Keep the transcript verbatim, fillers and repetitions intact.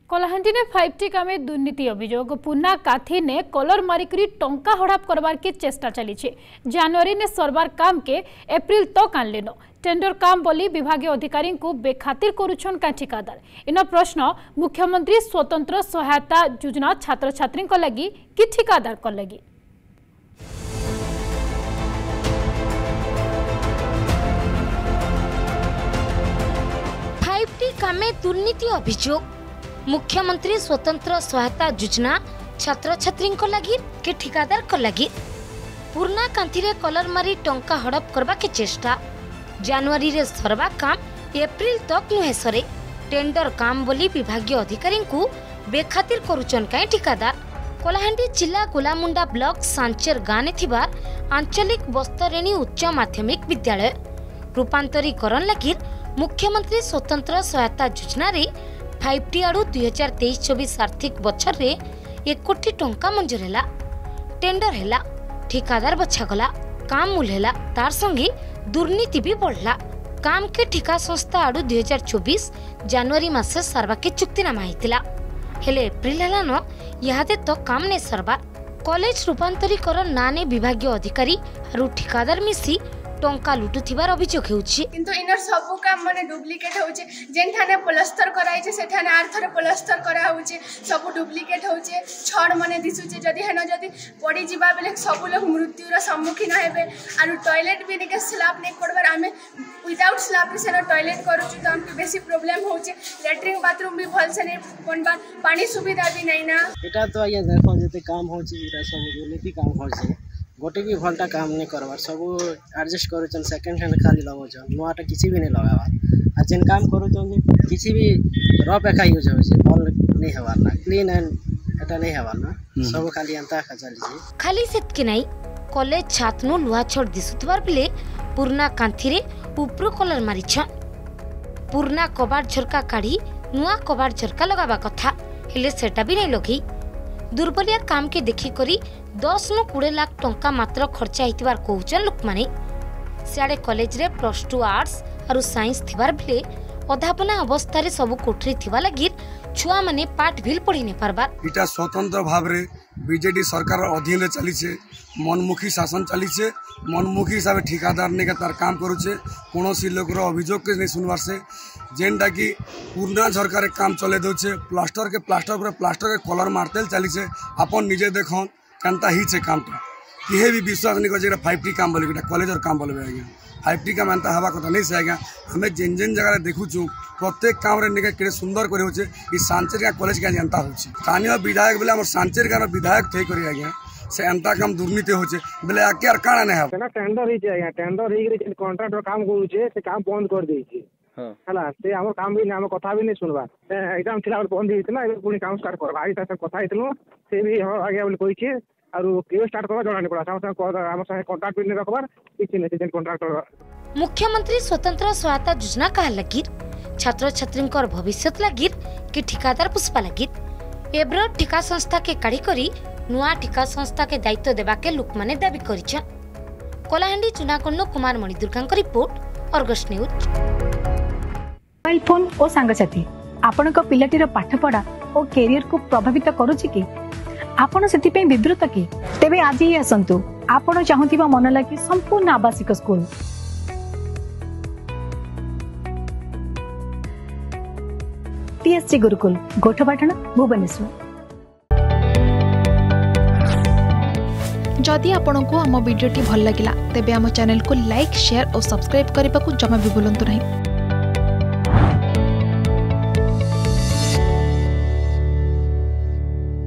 कलाहांडी ने five T कामे दुर्नीति अभियोग पुना काथी ने कलर मारिकरी टंका हड़प करवार के चेष्टा चली जनवरी ने सरबार काम के एप्रिल तक आनले न टेंडर काम बोली विभागीय अधिकारी को बेखातिर करुछन का ठिकादार इन प्रश्न मुख्यमंत्री स्वतंत्र सहायता योजना छात्र छात्री लगी कि ठिकादार लगी। फाइव टी कामे दुर्नीति अभियोग मुख्यमंत्री स्वतंत्र सहायता योजना छात्र छात्री लगी के ठिकादार लगी पुरना कांथी रे कलर मारी टंका हड़प करबा के चेष्टा जनवरी रे सरबा काम एप्रिल तक नुहे सरे टेंडर काम बोली विभागीय अधिकारी को बेखातिर करुचन काई ठिकादार कलाहांडी जिला गोलामुंडा ब्लॉक सांचेर गाने थिबा आंचलिक बस्तरेणी उच्च माध्यमिक विद्यालय रूपांतरीकरण लगी मुख्यमंत्री स्वतंत्र सहायता योजना रे फाइव टी आड़ू दुई हजार तेईस चौबीस आर्थिक बछर रे एक कोटी टंका मंजूर हैला टेंडर हैला ठिकादार बछागला काम मूल हैला तार संगे दुर्नीति भी बढ़ला काम के ठिका संस्था आड़ू दुई हजार चौबीस जनवरी मासे सारवा के चुक्तिनामा हेतिला हेले एप्रिल हैला न यादे तो काम ने सरबा कॉलेज रूपांतरीकरण नाने विभागीय अधिकारी आरु ठिकादार मिसी टंका लुटुथिबार अभियोग हेउछि किंतु इनर सब काम माने डुप्लिकेट होउचे जेन थाने प्लास्टर कराई छे से थाने आर थरे प्लास्टर करा होउचे सब डुप्लिकेट होउचे छड़ माने दिसुचे जदी हेन जदी पड़ी जिबा बेले सब लोग मृत्यु रा सम्मुखीन हेबे आरु टॉयलेट भी निके स्लैब नै करबार आमे विदाउट स्लैब रे सेना टॉयलेट करूछु त हमके बेसी प्रॉब्लम होउचे लैट्रिन बाथरूम भी भल से नै बनबा पानी सुविधा भी नै ना एटा तो आया देखो जते काम होउचे एटा सब दुर्नीति काम होउचे गोटे भी भलटा काम नहीं करवार सब एडजस्ट करुचन सेकेंड हैंड खाली लगाउछन नुआटा किसी भी नहीं लगावा आ जेन काम करुचन किसी भी रफ एका यूज होছে भल नहीं हवार ना क्लीन एंड एटा नहीं हवार ना सब खाली अंता का चली छै खाली सेत के नहीं कॉलेज छातनु लुहा छोड़ दिसुतबार बिले पुरना कांथी रे ऊपर कलर मारिछन पुरना कबाड़ झरका काढ़ी नुआ कबाड़ झरका लगाबा कथा हेले सेटा भी नहीं लगी दुर्बलिया काम के देखी करी दस नु बीस लाख टंका मात्र खर्चा हितबार कहउचन लोक माने सियाडे कॉलेज रे प्लस टू आर्ट्स आरु साइंस थिबार बिले अधापना अवस्था रे सब कोठरी थिबा लागि छुआ माने पाठ भिल पढ़ी ने पारबार इटा स्वतंत्र भाव रे बीजेडी सरकार अधीन रे चली छे मनमुखी शासन चली छे मनमुखी हिसाब ठिकादार ने तार काम करूचे कोनोसी लोकर अभियोग के नहीं सुनवार से जेनटा कि पुरना झरका रे काम चले दोचे प्लास्टर के प्लास्टर पर प्लास्टर के कलर मारते चली छे अपन निजे देखन कांता ही छे कामटा किहे भी विश्वास नहीं करे फाइव टी काम बोले कॉलेज और काम बोले आज्ञा फाइव टी काम एंता हवा कथा नहीं से आज्ञा हमें जेन जेन जगह देखुचु प्रत्येक काम रे निके केड़े सुंदर करे होचे ई सांचेर का कॉलेज का जनता होचे स्थानीय विधायक बोले हमर सांचेर का विधायक थई करी आज्ञा से एंता काम दुर्नीति होचे बोले आके आर काना नहीं है ना टेंडर ही आज्ञा टेंडर ही रे कॉन्ट्रैक्टर काम करूचे से काम बंद कर देई छी हां हला से हमर काम भी हम कथा भी नहीं सुनबा एग्जाम थिला बंद हितला ए पुनी काम स्टार्ट करबा आई त कथा हितलो से भी हम आगे बोले कोइ छी आरो के स्टार्ट करबा जणा नहीं पड़ा हम हम संगे कांटेक्ट भी नहीं रखबार किछि नहीं जेन कॉन्ट्रैक्टर मुख्यमंत्री स्वतंत्र सहायता योजना कहा लगी छात्र छात्री भविष्य लगी कि ठिकादार पुष्पा लगी एब्रो ठिका संस्था के काढ़ी करी नुआ ठिका संस्था के दायित्व देवा के लोक माने दाबी करिछन कलाहांडी चुनाकोन कुमार मणिदुर्गा report Argus news. Mobile phone और सांगसाथी आपण पिलाटीर पाठपढ़ा और कैरियर को प्रभावित करुछि कि आपण सेति पे विब्रत कि तेबे आज ही आसंतु आपण चाहुथिबा मन लागी संपूर्ण आवासिक स्कूल टीएससी गुरुकुल गोठपाटण भुवनेश्वर। जदि आपंक आम भिडी भल लगा तेब आम चैनल को लाइक शेयर और सब्सक्राइब करने को जमा भी भूलु नहीं।